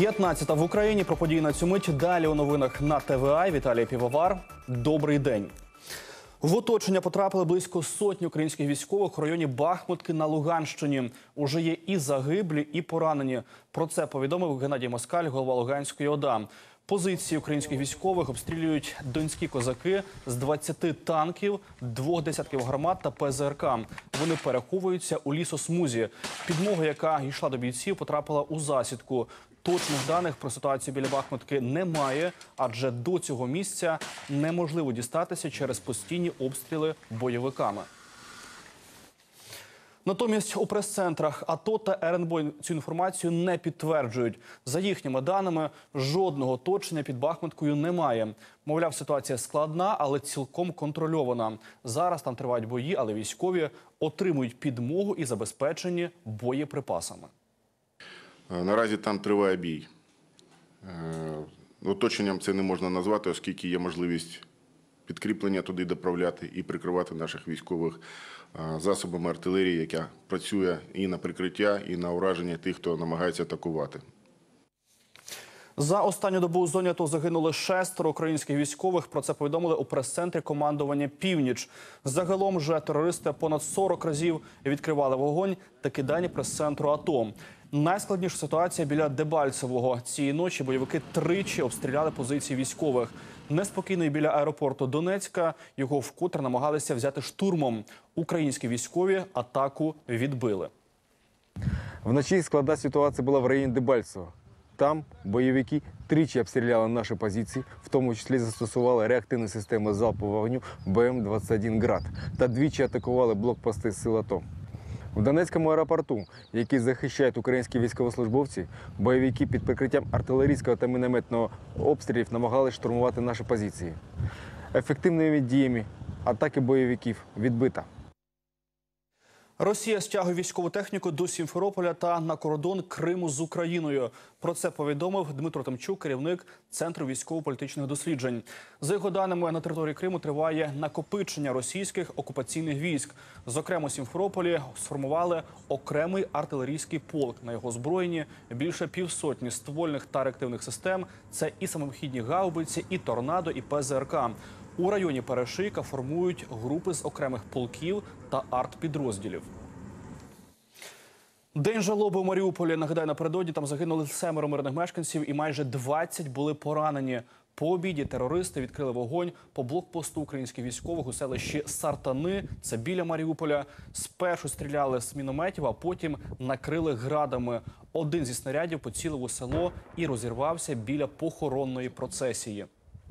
15-та в Україні. Про події на цю мить. Далі у новинах на ТВА. Віталій Півовар. Добрий день. В оточення потрапили близько сотні українських військових у районі Бахмутки на Луганщині. Уже є і загиблі, і поранені. Про це повідомив Геннадій Москаль, голова Луганської ОДА. Позиції українських військових обстрілюють донські козаки з 20 танків, 2 десятків гармат та ПЗРК. Вони переховуються у лісосмузі. Підмога, яка йшла до бійців, потрапила у засідку. Точних даних про ситуацію біля Бахмутки немає, адже до цього місця неможливо дістатися через постійні обстріли бойовиками. Натомість у прес-центрах АТО та РНБО цю інформацію не підтверджують. За їхніми даними, жодного оточення під Бахмуткою немає. Мовляв, ситуація складна, але цілком контрольована. Зараз там тривають бої, але військові отримують підмогу і забезпечені боєприпасами. Наразі там триває бій. Оточенням це не можна назвати, оскільки є можливість підкріплення туди доправляти і прикривати наших військових засобами артилерії, яка працює і на прикриття, і на ураження тих, хто намагається атакувати. За останню добу у зоні АТО загинули 6 українських військових. Про це повідомили у прес-центрі командування «Північ». Загалом же терористи понад 40 разів відкривали вогонь. Такі дані прес-центру АТО. Найскладніша ситуація біля Дебальцевого. Цієї ночі бойовики тричі обстріляли позиції військових. Неспокійно і біля аеропорту Донецька. Його вкотре намагалися взяти штурмом. Українські військові атаку відбили. Вночі складна ситуація була в районі Дебальцево. Там бойовики тричі обстріляли наші позиції, в тому числі застосували реактивні системи залпового вогню БМ-21 «Град» та двічі атакували блокпости сил АТО. В Донецькому аеропорту, який захищають українські військовослужбовці, бойовики під прикриттям артилерійського та мінометного обстрілів намагалися штурмувати наші позиції. Ефективними діями атаки бойовиків відбита. Росія стягує військову техніку до Сімферополя та на кордон Криму з Україною. Про це повідомив Дмитро Тимчук, керівник Центру військово-політичних досліджень. За його даними, на території Криму триває накопичення російських окупаційних військ. Зокрема, у Сімферополі сформували окремий артилерійський полк. На його озброєнні більше півсотні ствольних та реактивних систем. Це і самохідні гаубиці, і торнадо, і ПЗРК. У районі Перешийка формують групи з окремих полків та артпідрозділів. День жалоби у Маріуполі. Нагадаю, напередодні там загинули 7 мирних мешканців і майже 20 були поранені. По обіді терористи відкрили вогонь по блокпосту українських військових у селищі Сартани, це біля Маріуполя. Спершу стріляли з мінометів, а потім накрили градами. Один зі снарядів поцілив у село і розірвався біля похоронної процесії.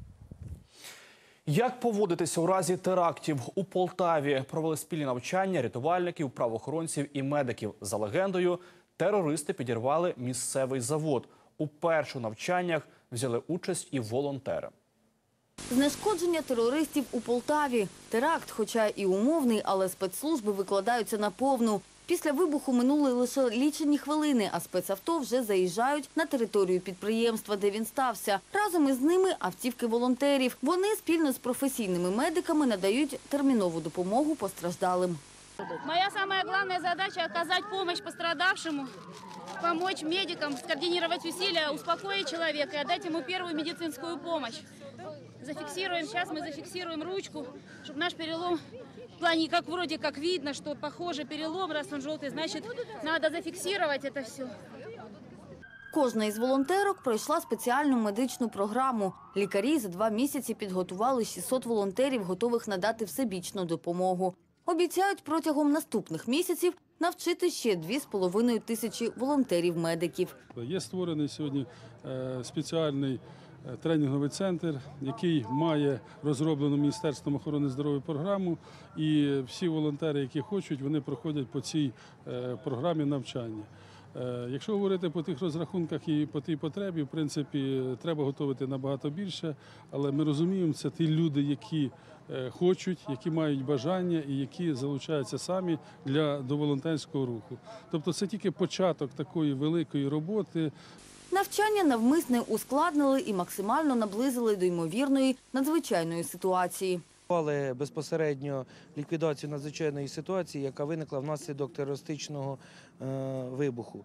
Як поводитися у разі терактів? У Полтаві провели спільні навчання рятувальників, правоохоронців і медиків. За легендою, терористи підірвали місцевий завод. У перших навчаннях взяли участь і волонтери. Знешкодження терористів у Полтаві. Теракт, хоча і умовний, але спецслужби викладаються на повну. Після вибуху минули лише лічені хвилини, а спецавто вже заїжджають на територію підприємства, де він стався. Разом із ними автівки волонтерів. Вони спільно з професійними медиками надають термінову допомогу постраждалим. Моя самая главная задача – оказать помощь пострадавшему, помочь медикам, скоординировать усилия, успокоить человека и отдать ему первую медицинскую помощь. Зафиксируем, сейчас мы зафиксируем ручку, чтобы наш перелом, в плане, как вроде как видно, что похоже перелом, раз он желтый, значит, надо зафиксировать это все. Кожна із волонтерок пройшла спеціальну медичну програму. Лікарі за 2 місяці підготували 600 волонтерів, готових надати всебічну допомогу. Обіцяють протягом наступних місяців навчити ще 2,5 тисячі волонтерів-медиків. Є створений сьогодні спеціальний тренінговий центр, який має розроблену Міністерством охорони здоров'я програму. І всі волонтери, які хочуть, вони проходять по цій програмі навчання. Якщо говорити по тих розрахунках і по тій потребі, в принципі, треба готувати набагато більше, але ми розуміємо, це ті люди, які хочуть, які мають бажання і які залучаються самі до волонтерського руху. Тобто це тільки початок такої великої роботи. Навчання навмисне ускладнили і максимально наблизили до ймовірної надзвичайної ситуації. Але безпосередньо ліквідацію надзвичайної ситуації, яка виникла внаслідок терористичного вибуху.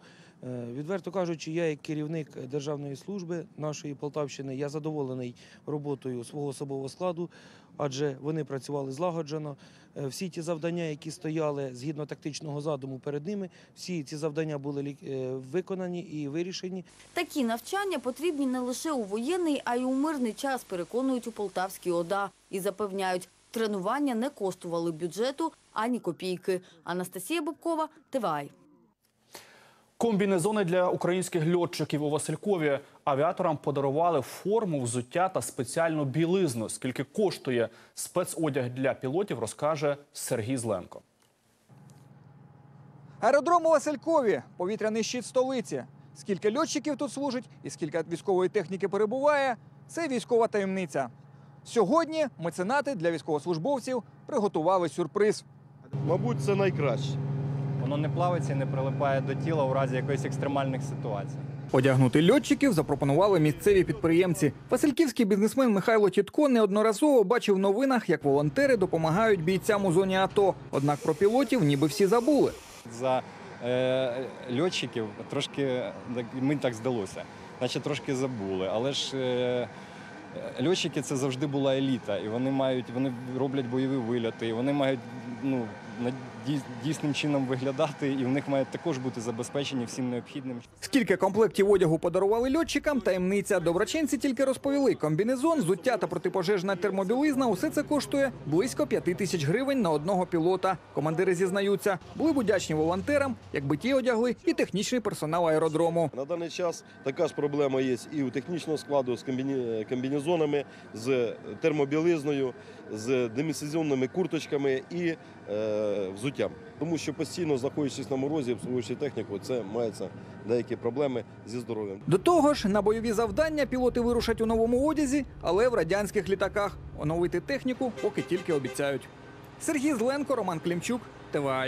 Відверто кажучи, я як керівник державної служби нашої Полтавщини, я задоволений роботою свого особового складу, адже вони працювали злагоджено. Всі ті завдання, які стояли згідно тактичного задуму перед ними, всі ці завдання були виконані і вирішені. Такі навчання потрібні не лише у воєнний, а й у мирний час, переконують у Полтавській ОДА. І запевняють, тренування не коштували бюджету ані копійки. Анастасія Бобкова, ТВА. Комбінезони для українських льотчиків у Василькові. Авіаторам подарували форму, взуття та спеціальну білизну. Скільки коштує спецодяг для пілотів, розкаже Сергій Зленко. Аеродром у Василькові – повітряний щит столиці. Скільки льотчиків тут служить і скільки військової техніки перебуває – це військова таємниця. Сьогодні меценати для військовослужбовців приготували сюрприз. Мабуть, це найкраще. Воно не плавиться і не прилипає до тіла у разі якоїсь екстремальних ситуацій. Одягнути льотчиків запропонували місцеві підприємці. Васильківський бізнесмен Михайло Тітко неодноразово бачив в новинах, як волонтери допомагають бійцям у зоні АТО. Однак про пілотів ніби всі забули. За льотчиків трошки, мені так здалося, наче трошки забули. Але ж льотчики – це завжди була еліта. І вони роблять бойові вильоти, і вони мають дійсним чином виглядати, і в них мають також бути забезпечені всім необхідним. Скільки комплектів одягу подарували льотчикам – таємниця. Доброчинці тільки розповіли. Комбінезон, взуття та протипожежна термобілизна – усе це коштує близько 5 тисяч гривень на одного пілота. Командири зізнаються, були б вдячні волонтерам, якби ті одягли і технічний персонал аеродрому. На даний час така ж проблема є і у технічного складу з комбінезонами, з термобілизною, з демісезонними курточками і взуттям. Тому що постійно, знаходячись на морозі, обслуговуючи техніку, це маються деякі проблеми зі здоров'ям. До того ж, на бойові завдання пілоти вирушать у новому одязі, але в радянських літаках. Оновити техніку поки тільки обіцяють. Сергій Зленко, Роман Клімчук, ТВА.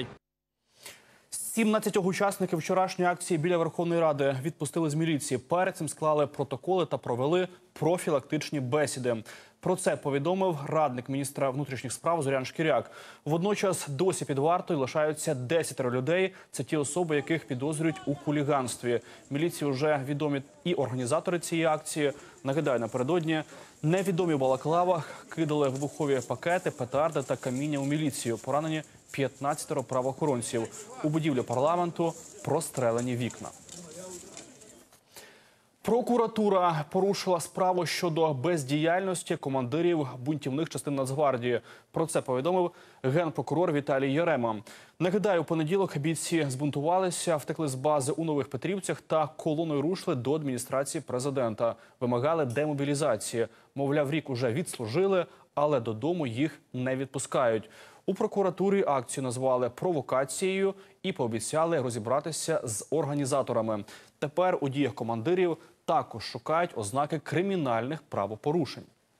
17 учасників вчорашньої акції біля Верховної Ради відпустили з міліції. Перед цим склали протоколи та провели профілактичні бесіди. Про це повідомив радник міністра внутрішніх справ Зорян Шкіряк. Водночас досі під вартою лишаються 10 людей. Це ті особи, яких підозрюють у хуліганстві. Міліції вже відомі і організатори цієї акції. Нагадаю, напередодні невідомі в балаклавах кидали вибухові пакети, петарди та каміння у міліцію. Поранені 15 правоохоронців. У будівлі парламенту прострелені вікна. Прокуратура порушила справу щодо бездіяльності командирів бунтівних частин Нацгвардії. Про це повідомив генпрокурор Віталій Ярема. Нагадаю, у понеділок бійці збунтувалися, втекли з бази у Нових Петрівцях та колоною рушили до адміністрації президента. Вимагали демобілізації. Мовляв, рік уже відслужили, але додому їх не відпускають. У прокуратурі акцію назвали провокацією і пообіцяли розібратися з організаторами. Тепер у діях командирів також шукають ознаки кримінальних правопорушень.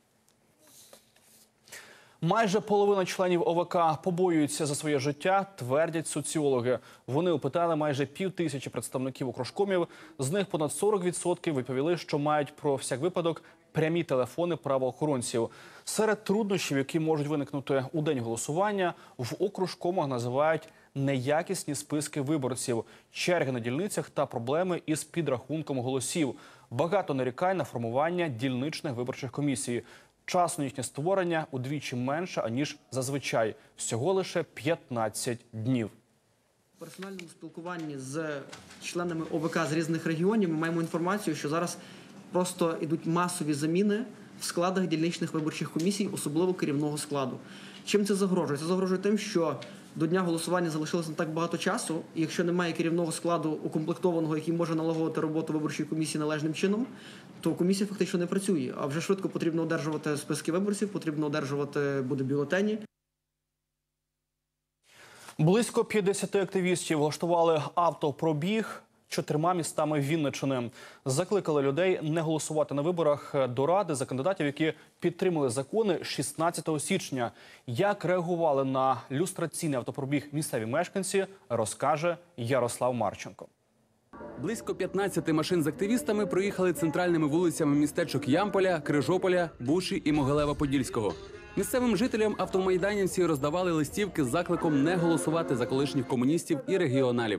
Майже половина членів ОВК побоюються за своє життя, твердять соціологи. Вони опитали майже 5000 представників окружкомів. З них понад 40% відповіли, що мають про всяк випадок прямі телефони правоохоронців. Серед труднощів, які можуть виникнути у день голосування, в окружкомах називають неякісні списки виборців, черги на дільницях та проблеми із підрахунком голосів. Багато нарікань на формування дільничних виборчих комісій. Часу на їхнє створення удвічі менше, аніж зазвичай. Всього лише 15 днів. У персональному спілкуванні з членами ОВК з різних регіонів ми маємо інформацію, що зараз просто йдуть масові заміни в складах дільничних виборчих комісій, особливо керівного складу. Чим це загрожує? Це загрожує тим, що до дня голосування залишилось не так багато часу, і якщо немає керівного складу укомплектованого, який може налагодити роботу виборчої комісії належним чином, то комісія фактично не працює. А вже швидко потрібно одержувати списки виборців, потрібно одержувати буде бюлетені. Близько 50 активістів влаштували автопробіг 4 містами Вінниччини. Закликали людей не голосувати на виборах до Ради за кандидатів, які підтримали закони 16 січня. Як реагували на люстраційний автопробіг місцеві мешканці, розкаже Ярослав Марченко. Близько 15 машин з активістами проїхали центральними вулицями містечок Ямполя, Крижополя, Бучі і Могилева-Подільського. Місцевим жителям автомайданівці роздавали листівки з закликом не голосувати за колишніх комуністів і регіоналів.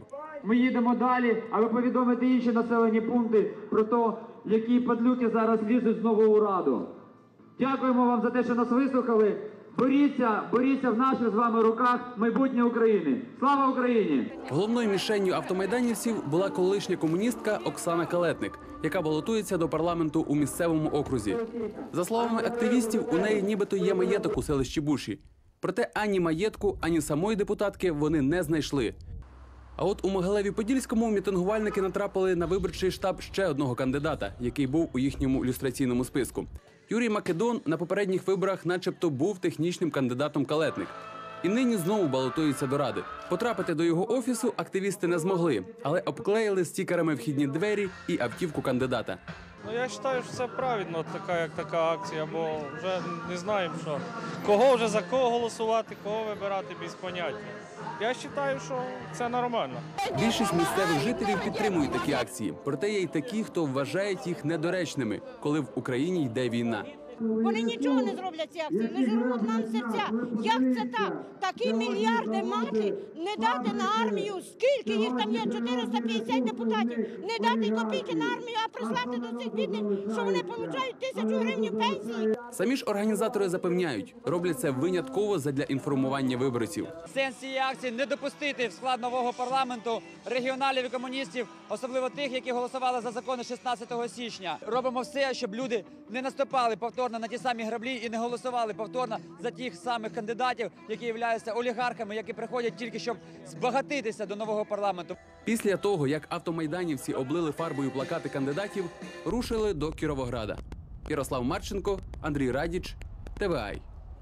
ми їдемо далі, аби повідомити інші населені пункти про те, які падлюки зараз лізуть знову у Раду. Дякуємо вам за те, що нас вислухали. Боріться в наших з вами руках майбутнє України. Слава Україні! Головною мішенню автомайданівців була колишня комуністка Оксана Калетник, яка балотується до парламенту у місцевому окрузі. За словами активістів, у неї нібито є маєток у селищі Буші. Проте ані маєтку, ані самої депутатки вони не знайшли. А от у Могилеві-Подільському мітингувальники натрапили на виборчий штаб ще одного кандидата, який був у їхньому люстраційному списку. Юрій Македон на попередніх виборах начебто був технічним кандидатом Калетник. І нині знову балотується до Ради. Потрапити до його офісу активісти не змогли, але обклеїли стікерами вхідні двері і автівку кандидата. Я вважаю, що це правильно, така акція, бо вже не знаємо, що кого вже за кого голосувати, кого вибирати без поняття. Я вважаю, що це нормально. Більшість місцевих жителів підтримують такі акції, проте є й такі, хто вважає їх недоречними, коли в Україні йде війна. Вони нічого не зроблять ці акції, не жруть нам серця. Як це так? Такі мільярди мати, не дати на армію, скільки їх там є, 450 депутатів, не дати копійки на армію, а прислати до цих бідних, що вони отримують 1000 гривень пенсії. Самі ж організатори запевняють, роблять це винятково задля інформування виборців. Сенс цієї акції – не допустити в склад нового парламенту регіоналів і комуністів, особливо тих, які голосували за закони 16 січня. Робимо все, щоб люди не наступали повторно на ті самі граблі і не голосували повторно за тих самих кандидатів, які являються олігархами, які приходять тільки, щоб збагатитися до нового парламенту. Після того, як автомайданівці облили фарбою плакати кандидатів, рушили до Кіровограда. Ярослав Марченко, Андрій Радіч, ТВАЙ.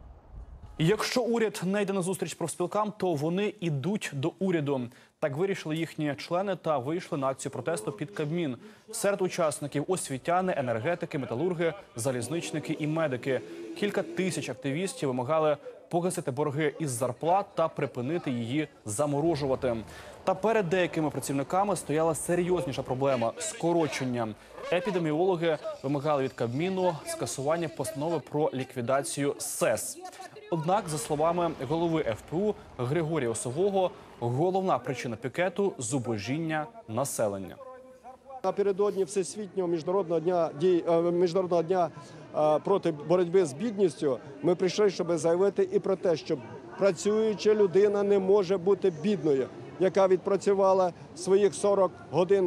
Якщо уряд не йде на зустріч профспілкам, то вони йдуть до уряду. Так вирішили їхні члени та вийшли на акцію протесту під Кабмін. Серед учасників – освітяни, енергетики, металурги, залізничники і медики. Кілька тисяч активістів вимагали погасити борги із зарплат та припинити її заморожувати. Та перед деякими працівниками стояла серйозніша проблема – скорочення. Епідеміологи вимагали від Кабміну скасування постанови про ліквідацію СЕС. Однак, за словами голови ФПУ Григорія Осового, головна причина пікету – зубожіння населення. Напередодні Всесвітнього міжнародного дня проти боротьби з бідністю ми прийшли, щоб заявити і про те, що працююча людина не може бути бідною, яка відпрацювала своїх 40 годин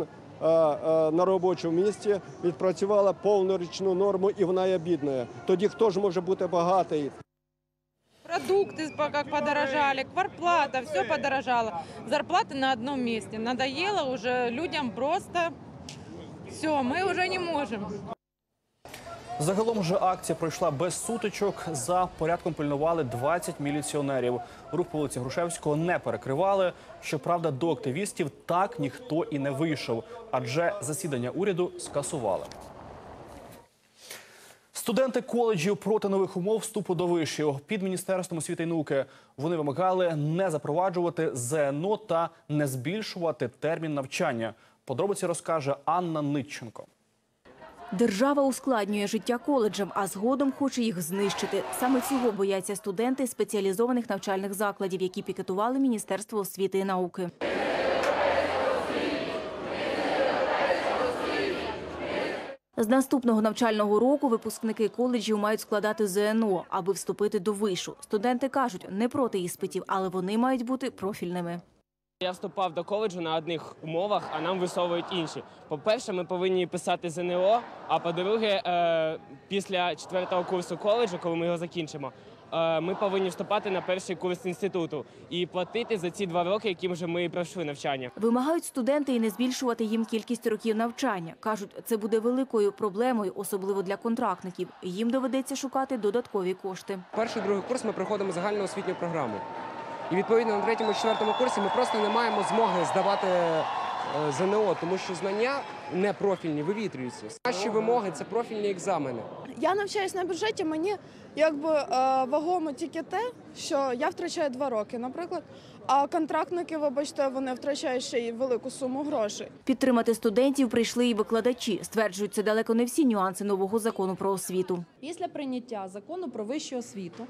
на робочому місці, відпрацювала повну річну норму і вона є бідною. Тоді хто ж може бути багатий? Продукты как подорожали, квартплата, все подорожало. Зарплаты на одном месте. Надоело уже людям просто. Все, мы уже не можем. Загалом же акція пройшла без сутичок. За порядком пильнували 20 міліціонерів. Рух по вулиці Грушевського не перекривали. Щоправда, до активістів так ніхто і не вийшов, адже засідання уряду скасували. Студенти коледжів проти нових умов вступу до вишів. Під Міністерством освіти і науки вони вимагали не запроваджувати ЗНО та не збільшувати термін навчання. Подробиці розкаже Анна Нитченко. Держава ускладнює життя коледжам, а згодом хоче їх знищити. Саме цього бояться студенти спеціалізованих навчальних закладів, які пікетували Міністерство освіти і науки. З наступного навчального року випускники коледжів мають складати ЗНО, аби вступити до вишу. Студенти кажуть, не проти іспитів, але вони мають бути профільними. Я вступав до коледжу на одних умовах, а нам висовують інші. По-перше, ми повинні писати ЗНО, а по-друге, після 4-го курсу коледжу, коли ми його закінчимо, ми повинні вступати на перший курс інституту і платити за ці 2 роки, які вже ми пройшли навчання. Вимагають студенти і не збільшувати їм кількість років навчання. Кажуть, це буде великою проблемою, особливо для контрактників. Їм доведеться шукати додаткові кошти. Перший, другий курс ми проходимо загальноосвітню програму. І відповідно на 3-му, 4-му курсі ми просто не маємо змоги здавати ЗНО, тому що знання не профільні, вивітрюються. Наші вимоги – це профільні екзамени. Я навчаюсь на бюджеті, мені вагомо тільки те, що я втрачаю 2 роки, наприклад, а контрактники, вибачте, вони втрачають ще й велику суму грошей. Підтримати студентів прийшли і викладачі. Стверджують, це далеко не всі нюанси нового закону про освіту. Після прийняття закону про вищу освіту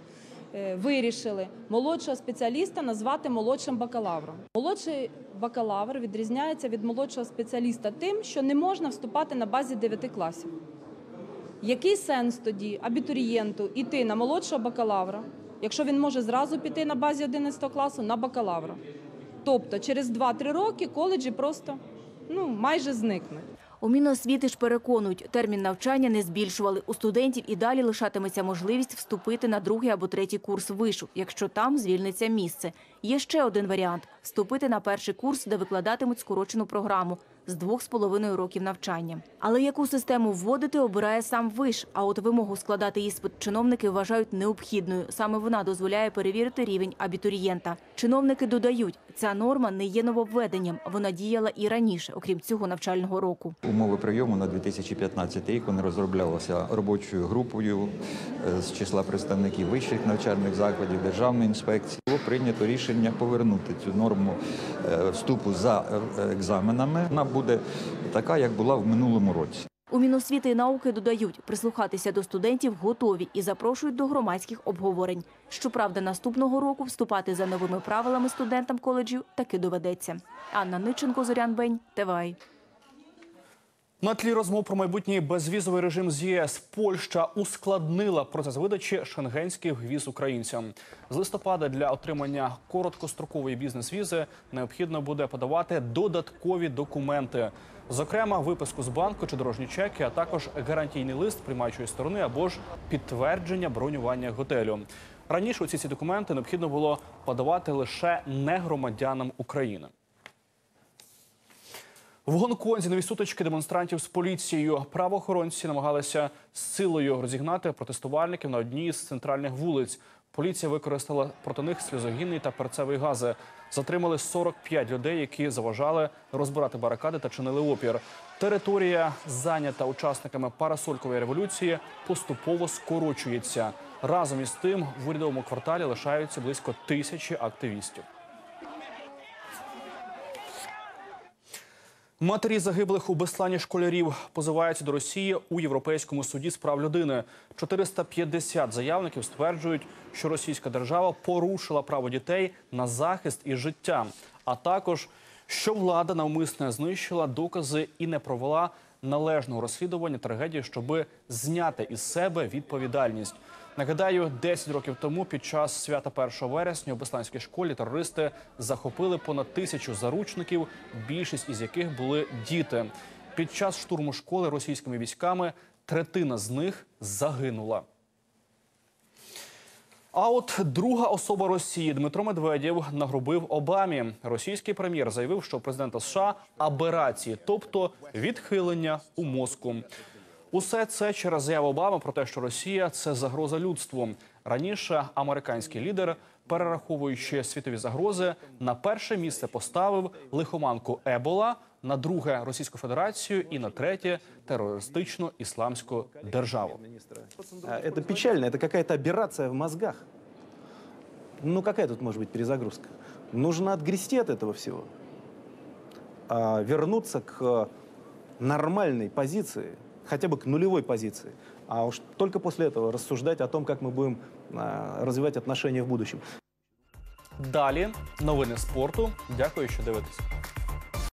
вирішили молодшого спеціаліста назвати молодшим бакалавром. Молодший бакалавр відрізняється від молодшого спеціаліста тим, що не можна вступати на базі 9 класів. Який сенс тоді абітурієнту йти на молодшого бакалавра, якщо він може зразу піти на базі 11 класу на бакалавра? Тобто через 2-3 роки коледжі просто майже зникнуть. У Міносвіти ж переконують, термін навчання не збільшували. У студентів і далі лишатиметься можливість вступити на 2-й або 3-й курс вишу, якщо там звільниться місце. Є ще один варіант – вступити на 1-й курс, де викладатимуть скорочену програму з 2,5 років навчання. Але яку систему вводити, обирає сам виш. А от вимогу складати іспит чиновники вважають необхідною. Саме вона дозволяє перевірити рівень абітурієнта. Чиновники додають, ця норма не є нововведенням. Вона діяла і раніше, окрім цього навчального року. Умови прийому на 2015 рік вони розроблялися робочою групою з числа представників вищих навчальних закладів, Державної інспекції. Було прийнято рішення повернути цю норму вступу за екзаменами. Вона буде така, як була в минулому році. У Міносвіти і науки додають, прислухатися до студентів готові і запрошують до громадських обговорень. Щоправда, наступного року вступати за новими правилами студентам коледжів таки доведеться. Анна Ниченко, Зорян Бень, ТВА. На тлі розмов про майбутній безвізовий режим з ЄС Польща ускладнила процес видачі шенгенських віз українцям. З листопада для отримання короткострокової бізнес-візи необхідно буде подавати додаткові документи. Зокрема, виписку з банку чи дорожні чеки, а також гарантійний лист приймаючої сторони або ж підтвердження бронювання готелю. Раніше усі ці документи необхідно було подавати лише негромадянам України. В Гонконзі нові сутички демонстрантів з поліцією. Правоохоронці намагалися з силою розігнати протестувальників на одній з центральних вулиць. Поліція використала проти них сльозогінний та перцевий гази. Затримали 45 людей, які заважали розбирати барикади та чинили опір. Територія, зайнята учасниками парасолькової революції, поступово скорочується. Разом із тим, в урядовому кварталі лишаються близько 1000 активістів. Матері загиблих у Беслані школярів позиваються до Росії у Європейському суді з прав людини. 450 заявників стверджують, що російська держава порушила право дітей на захист і життя, а також, що влада навмисно знищила докази і не провела належного розслідування трагедії, щоби зняти із себе відповідальність. Нагадаю, 10 років тому під час свята 1 вересня у Бесланській школі терористи захопили понад 1000 заручників, більшість із яких були діти. Під час штурму школи російськими військами третина з них загинула. А от друга особа Росії Дмитро Медведєв нагрубив Обамі. Російський прем'єр заявив, що у президента США аберації, тобто відхилення у мозку. Усе це через заяву Обами про те, що Росія – це загроза людству. Раніше американський лідер, перераховуючи світові загрози, на перше місце поставив лихоманку Ебола, на друге – Російську Федерацію і на третє – терористичну ісламську державу. Это печально, это какая-то аберрация в мозгах. Ну какая тут может быть перезагрузка? Нужно отгрести от этого всего. Вернуться к нормальной позиции, хотя бы к нулевой позиции. А уж только после этого рассуждать о том, как мы будем развивать отношения в будущем. Далі новини спорту. Дякую, що дивитесь.